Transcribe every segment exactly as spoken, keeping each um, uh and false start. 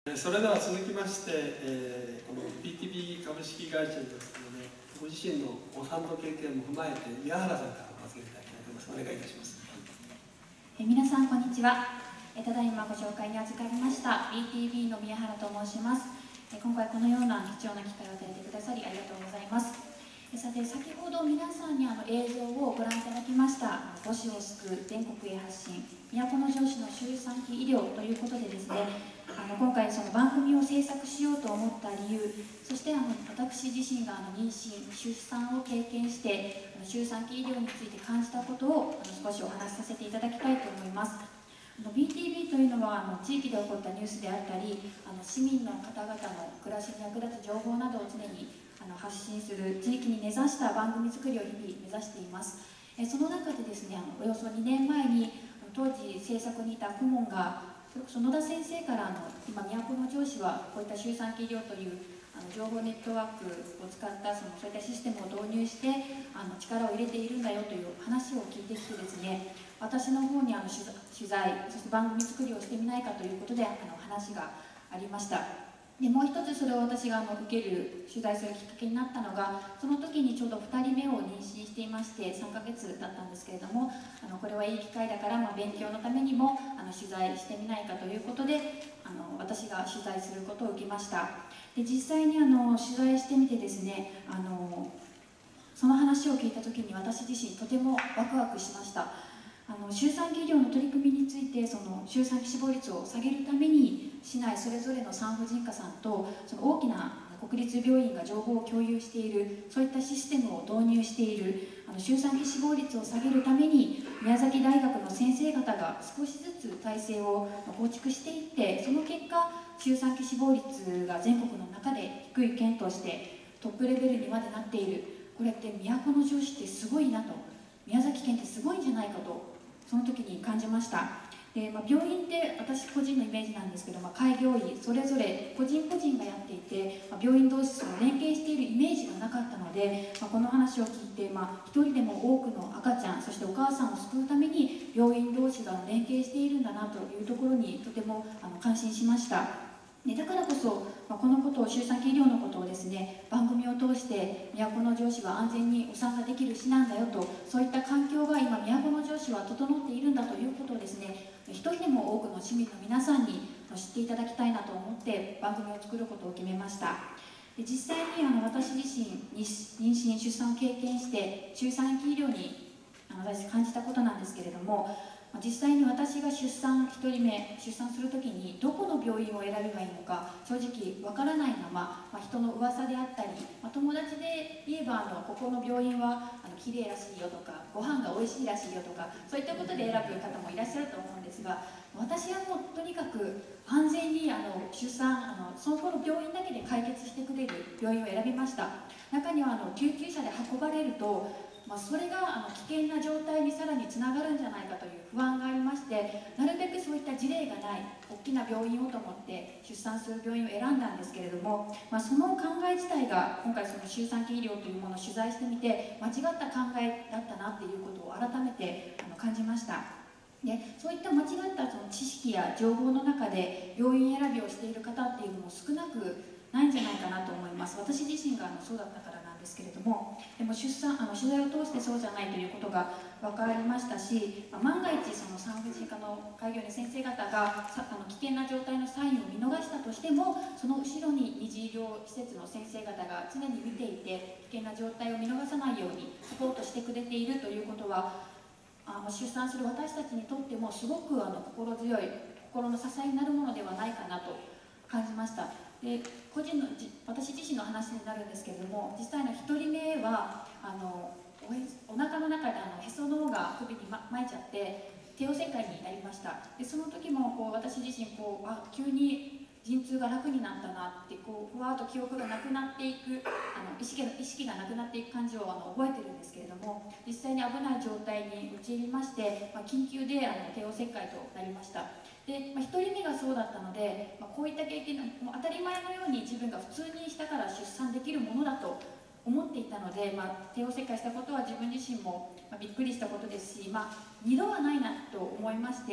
それでは続きまして、えー、この ビーティービー 株式会社ですので、ご自身のお産の経験も踏まえて宮原さんからお預けいただきたいと思います。お願いいたします。 え皆さんこんにちは。えただいまご紹介に預かりました ビーティービー の宮原と申します。え今回このような貴重な機会を与えてくださりありがとうございます。えさて、先ほど皆さんにあの映像をご覧いただきました母子を救う全国へ発信都城市の周産期医療ということでですね、あの今回その番組を制作しようと思った理由、そしてあの私自身があの妊娠出産を経験してあの周産期医療について感じたことをあの少しお話しさせていただきたいと思います。あの ビーティービー というのはあの地域で起こったニュースであったり、あの市民の方々の暮らしに役立つ情報などを常にあの発信する地域に根ざした番組作りを日々目指しています。えその中でですね、あのおよそにねんまえに当時制作にいた顧問がそれこそ野田先生からあの今都城市はこういった周産期医療というあの情報ネットワークを使ったそのそういったシステムを導入してあの力を入れているんだよという話を聞いてきてですね、私の方にあの取材、そして番組作りをしてみないかということであの話がありました。でもう一つそれを私があの受ける取材するきっかけになったのが、その時にちょうどふたりめを妊娠していましてさんかげつだったんですけれども、あのこれはいい機会だから、まあ、勉強のためにもあの取材してみないかということであの私が取材することを受けました。で実際にあの取材してみてですね、あのその話を聞いた時に私自身とてもワクワクしました。あの周産期医療の取り組みについて、その周産期死亡率を下げるために市内それぞれの産婦人科さんとその大きな国立病院が情報を共有している、そういったシステムを導入している、あの周産期死亡率を下げるために宮崎大学の先生方が少しずつ体制を構築していって、その結果周産期死亡率が全国の中で低い県としてトップレベルにまでなっている。これって都城市ってすごいなと、宮崎県ってすごいんじゃないかとその時に感じました。で、まあ、病院って私個人のイメージなんですけど、まあ、開業医それぞれ個人個人がやっていて、まあ、病院同士その連携しているイメージがなかったので、まあ、この話を聞いて、まあ、一人でも多くの赤ちゃんそしてお母さんを救うために病院同士が連携しているんだなというところにとてもあの感心しました。でだからこそ、まあ、このことを周産期医療のことをですね、番組を通して都城市は安全にお産ができる市なんだよと、そういった環境が今都城市は整っているんだということをですね、一人でも多くの市民の皆さんに知っていただきたいなと思って番組を作ることを決めました。で実際にあの私自身妊娠出産を経験して周産期医療にあの私感じたことなんですけれども、実際に私が出産ひとりめ出産するときにどこの病院を選べばいいのか正直わからないまま、まあ、人の噂であったり、まあ、友達で言えばあのここの病院はあの綺麗らしいよとかご飯が美味しいらしいよとか、そういったことで選ぶ方もいらっしゃると思うんですが、私はもうとにかく安全にあの出産あのその病院だけで解決してくれる病院を選びました。中にはあの救急車で運ばれるとまあ、それがあの危険な状態にさらにつながるんじゃないかという不安がありまして、なるべくそういった事例がない大きな病院をと思って出産する病院を選んだんですけれども、まあ、その考え自体が今回その周産期医療というものを取材してみて間違った考えだったなっていうことを改めてあの感じました。でそういった間違ったその知識や情報の中で病院選びをしている方っていうのも少なくないんじゃないかなと思います。私自身があのそうだったからなんですけれども、でも出産あの取材を通してそうじゃないということが分かりましたし、まあ、万が一その産婦人科の開業医の先生方がさあの危険な状態のサインを見逃したとしても、その後ろに二次医療施設の先生方が常に見ていて危険な状態を見逃さないようにサポートしてくれているということは、あの出産する私たちにとってもすごくあの心強い心の支えになるものではないかなと感じました。で個人の私自身の話になるんですけれども、実際のひとりめはあの お, お腹の中であのへその緒が首に、ま、巻いちゃって帝王切開になりました。でその時もこう私自身こうあ急に陣痛が楽になったなってこうふわっと記憶がなくなっていくあの意識が意識がなくなっていく感じをあの覚えてるんですけれども、実際に危ない状態に陥りまして、まあ、緊急であの帝王切開となりました。で、まあ、ひとりめがそうだったので、まあ、こういった経験もう当たり前のように自分が普通にしたから出産できるものだと思っていたので、まあ、帝王切開したことは自分自身も、まあ、びっくりしたことですし、まあ、にどはないなと思いまして、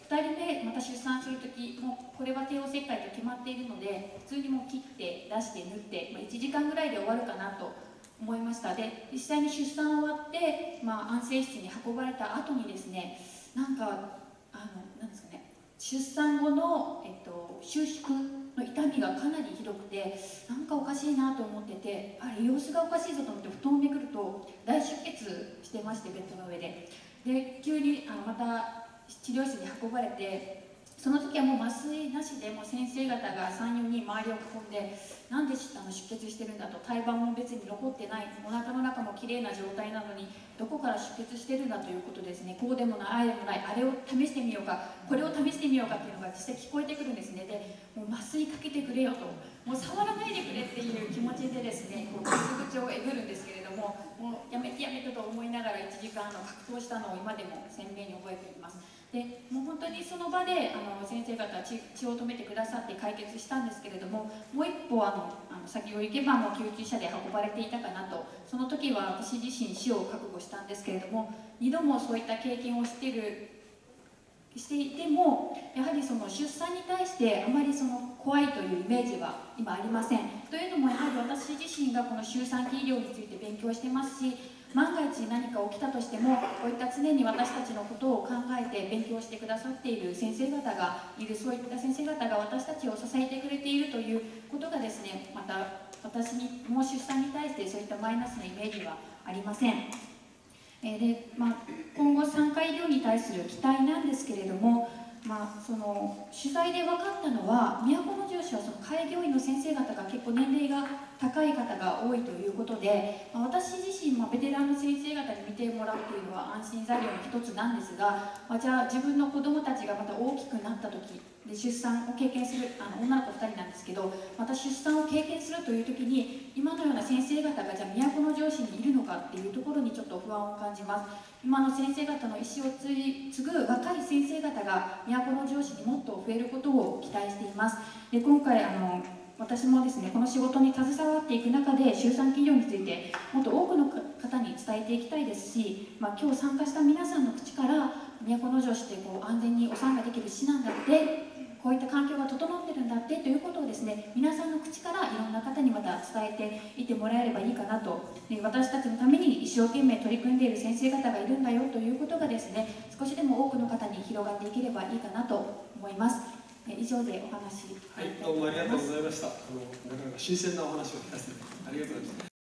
ふたりめまた出産する時もこれは帝王切開と決まっているので、普通にもう切って出して縫って、まあ、いちじかんぐらいで終わるかなと思いました。で実際に出産終わって、まあ、安静室に運ばれた後にですね、なんかあのなんですかね、出産後の、えっと、収縮の痛みがかなりひどくて、なんかおかしいなと思ってて、あれ様子がおかしいぞと思って布団をめくると大出血してまして、ベッドの上で。で急にあのまた治療室に運ばれて、その時はもう麻酔なしで、もう先生方がさん、よにん周りを囲んで、なんであの出血してるんだと、胎盤も別に残ってない、お腹の中もきれいな状態なのにどこから出血してるんだということですね。こうでもない、ああでもない、あれを試してみようか、これを試してみようかっていうのが実際聞こえてくるんですね。でもう麻酔かけてくれよと、もう触らないでくれっていう気持ちでですね、こう傷口をえぐるんですけれども、もうやめてやめてと思いながらいちじかんの格闘したのを今でも鮮明に覚えています。でもう本当にその場であの先生方は 血, 血を止めてくださって解決したんですけれども、もう一歩あのあの先を行けばもう救急車で運ばれていたかなと、その時は私自身死を覚悟したんですけれども、にどもそういった経験をしているしていても、やはりその出産に対してあまりその怖いというイメージは今ありません。というのもやはり私自身がこの周産期医療について勉強してますし、万が一何か起きたとしてもこういった常に私たちのことを考えて勉強してくださっている先生方がいる、そういった先生方が私たちを支えてくれているということがですね、また私にも出産に対してそういったマイナスなイメージはありません。えーでまあ、今後産科医療に対する期待なんですけれども、まあ、その取材で分かったのは、都城市はその開業医の先生方が結構年齢が高い方が多いということで、まあ、私自身、まあ、ベテランの先生方に見てもらうというのは安心材料の一つなんですが、まあ、じゃあ自分の子どもたちがまた大きくなった時で出産を経験する、あの女の子ふたりなんですけど、また出産を経験するという時に今のような先生方がじゃあ都城市にいるのかっていうところにちょっと不安を感じます。今の先生方の意思を継ぐ若い先生方が都城市にもっと増えることを期待しています。で今回あの私もですね、この仕事に携わっていく中で周産期医療についてもっと多くの方に伝えていきたいですし、まあ、今日参加した皆さんの口から都城市ってこう安全にお産ができる市なんだって、こういった環境が整ってるんだってということをですね、皆さんの口からいろんな方にまた伝えていってもらえればいいかなと、で私たちのために一生懸命取り組んでいる先生方がいるんだよということがですね、少しでも多くの方に広がっていければいいかなと思います。以上でお話。 はい、どうもありがとうございました。あのなかなか新鮮なお話を聞かせてありがとうございました。